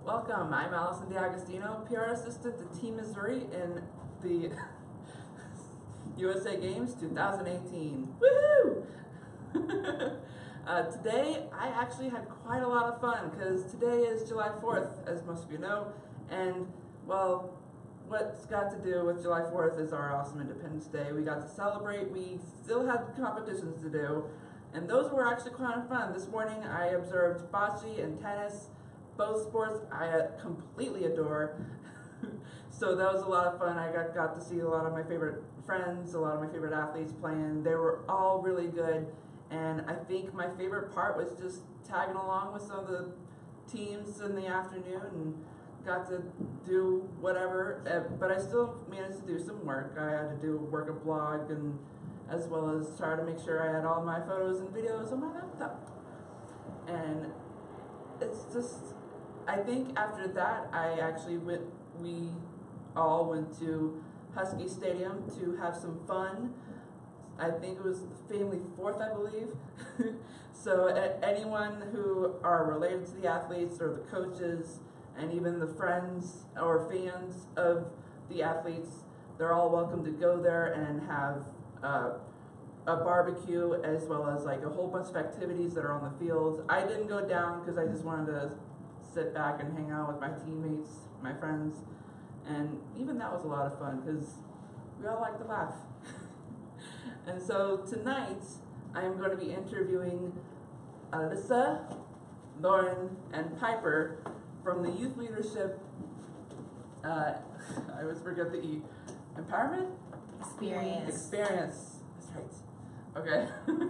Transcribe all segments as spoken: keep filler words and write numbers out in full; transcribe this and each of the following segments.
Welcome, I'm Allison D'Agostino, P R Assistant to Team Missouri in the U S A Games twenty eighteen. Woohoo! uh, today, I actually had quite a lot of fun because today is July fourth, as most of you know, and, well, what's got to do with July fourth is our awesome Independence Day. We got to celebrate, we still had competitions to do, and those were actually quite fun. This morning, I observed bocce and tennis, both sports I completely adore. So that was a lot of fun. I got, got to see a lot of my favorite friends, a lot of my favorite athletes playing. They were all really good, and I think my favorite part was just tagging along with some of the teams in the afternoon and got to do whatever, but I still managed to do some work. I had to do work a blog, and as well as try to make sure I had all my photos and videos on my laptop. And it's just, I think after that, I actually went, we all went to Husky Stadium to have some fun. I think it was family fourth, I believe. So anyone who are related to the athletes or the coaches and even the friends or fans of the athletes, they're all welcome to go there and have uh, a barbecue, as well as like a whole bunch of activities that are on the field. I didn't go down because I just wanted to sit back and hang out with my teammates, my friends, and even that was a lot of fun because we all like to laugh. And so tonight, I am going to be interviewing Alyssa, Lauren, and Piper from the Youth Leadership, uh, I always forget the E, Empowerment? Experience. Experience, that's right. Okay.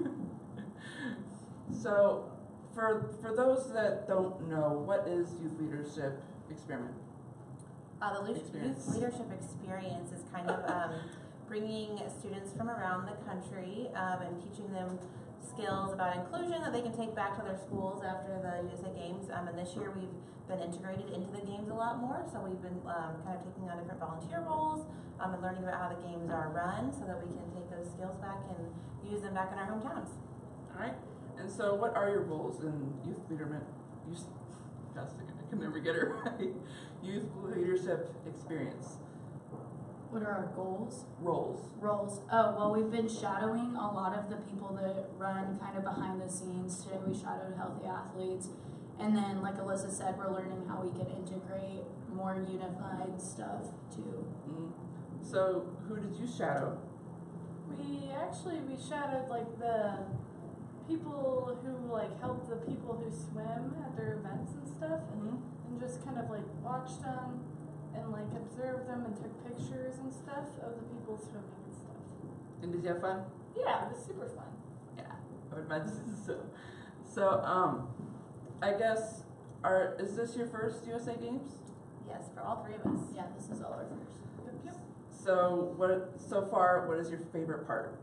So, for, for those that don't know, what is Youth Leadership Experiment? Uh, the Experience. Youth Leadership Experience is kind of um, bringing students from around the country um, and teaching them skills about inclusion that they can take back to their schools after the U S A Games. Um, and this year we've been integrated into the games a lot more, so we've been um, kind of taking on different volunteer roles um, and learning about how the games are run so that we can take those skills back and use them back in our hometowns. All right. And so what are your roles in Youth Leadership? Youth, I can never get it right. Youth Leadership Experience. What are our goals? Roles. Roles. Oh, well, we've been shadowing a lot of the people that run kind of behind the scenes. Today we shadowed Healthy Athletes. And then, like Alyssa said, we're learning how we can integrate more unified stuff too. Mm-hmm. So, who did you shadow? We actually, we shadowed like the people who like help the people who swim at their events and stuff, and, Mm-hmm. and just kind of like watched them and like observed them and took pictures and stuff of the people swimming and stuff. And did you have fun? Yeah, it was super fun. Yeah, I would imagine so. So, um, I guess, are is this your first U S A Games? Yes, for all three of us. Yeah, this is all our first. Yep, yep. So, what so far? What is your favorite part?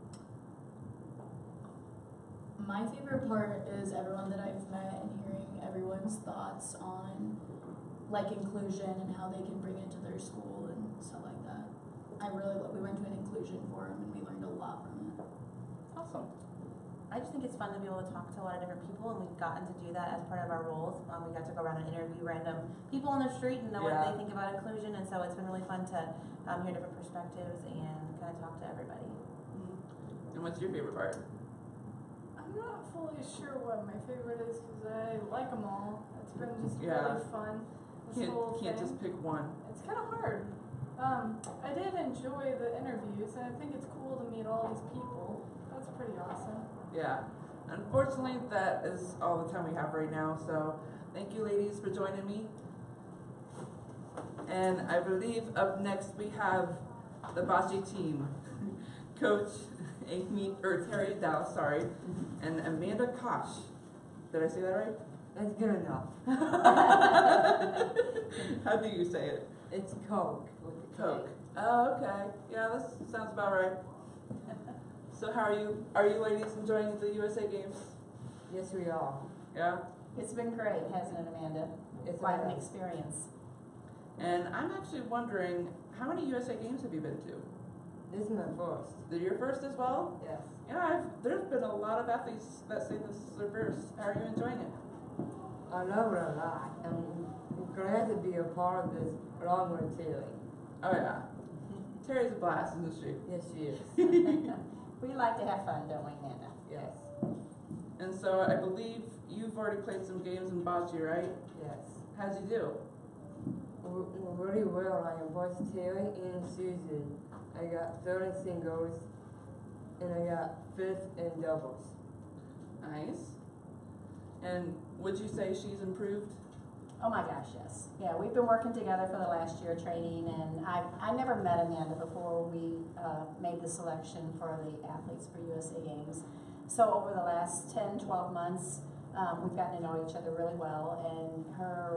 My favorite part is everyone that I've met and hearing everyone's thoughts on like inclusion and how they can bring it to their school and stuff like that. I really love, we went to an inclusion forum and we learned a lot from it. Awesome. I just think it's fun to be able to talk to a lot of different people, and we've gotten to do that as part of our roles. Um, we got to go around and interview random people on the street and know Yeah. what they think about inclusion, and so it's been really fun to um, hear different perspectives and kind of talk to everybody. Mm-hmm. And what's your favorite part? I'm not fully sure what my favorite is because I like them all. It's been just Yeah. really fun. This Can't whole can't thing. just pick one. It's kind of hard. Um, I did enjoy the interviews, and I think it's cool to meet all these people. That's pretty awesome. Yeah. Unfortunately, that is all the time we have right now. So, thank you, ladies, for joining me. And I believe up next we have the bocce team, Coach Amy or Terry Dow, sorry, and Amanda Kosh. Did I say that right? That's good enough. How do you say it? It's Coke with the K. Coke. Oh, okay. Yeah, that sounds about right. So how are you? Are you ladies enjoying the U S A Games? Yes, we are. Yeah. It's been great, hasn't it, Amanda? It's Quite an a- experience. And I'm actually wondering, how many U S A Games have you been to? This is my first. Did your first as well? Yes. Yeah, I've, there's been a lot of athletes that say this is their first. How are you enjoying it? I love it a lot. And glad to be a part of this along with Tilly. Oh yeah. Terry's a blast, isn't she? Yes, she is. We like to have fun, don't we, Amanda? Yes, And so I believe you've already played some games in bocce, right? yes. How'd you do? W- w- Really well. I invited Terry and Susan. I got third in singles, and I got fifth in doubles. Nice. And would you say she's improved? Oh my gosh, yes. Yeah, we've been working together for the last year training, and I I never met Amanda before we uh, made the selection for the athletes for U S A Games. So over the last ten, twelve months, um, we've gotten to know each other really well, and her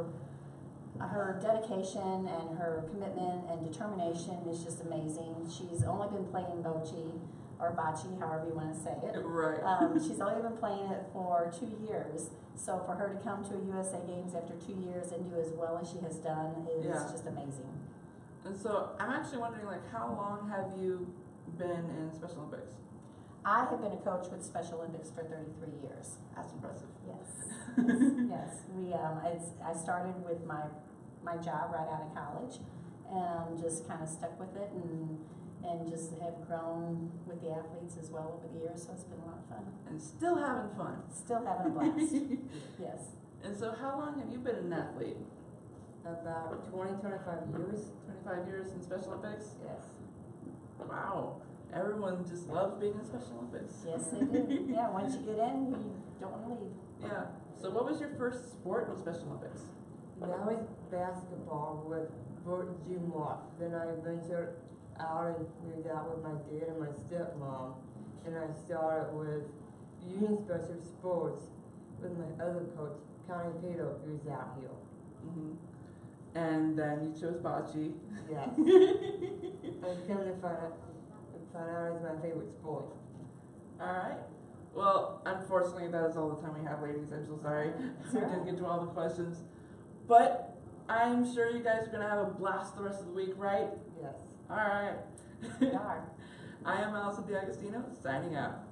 her dedication and her commitment and determination is just amazing. She's only been playing bocce, or bocce, however you want to say it. Right. Um, she's only been playing it for two years, so for her to come to a U S A Games after two years and do as well as she has done is Yeah. just amazing. And so I'm actually wondering, like, how long have you been in Special Olympics? I have been a coach with Special Olympics for thirty-three years. That's impressive. Yes, yes. We um, it's, I started with my my job right out of college, and just kind of stuck with it, and and just have grown with the athletes as well over the years. So it's been a lot of fun. And still having fun. Still having a blast. Yes. And so how long have you been an athlete? About twenty, twenty-five years. twenty-five years in Special Olympics? Yes. Wow. Everyone just loves being in Special Olympics. Yes, they do. Yeah, once you get in, you don't want to leave. Yeah. So what was your first sport in Special Olympics? That was basketball with Bert Dumont. Then I ventured out and moved out with my dad and my stepmom. And I started with Union Special Sports with my other coach, Connie Pato, who's out here. Mm-hmm. And then you chose bocce. Yes. I come to find out, find out it's my favorite sport. All right. Well, unfortunately, that is all the time we have, ladies. I'm so sorry. We didn't get to all the questions. But I'm sure you guys are going to have a blast the rest of the week, right? Yes. All right. We are. I am Allison D'Agostino, signing out.